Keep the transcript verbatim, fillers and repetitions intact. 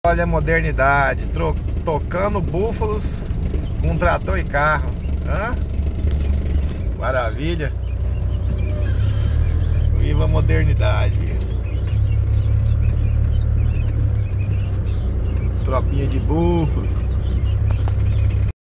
Olha a modernidade, tro tocando búfalos com trator e carro. Hã? Maravilha. Viva a modernidade. Tropinha de búfalo.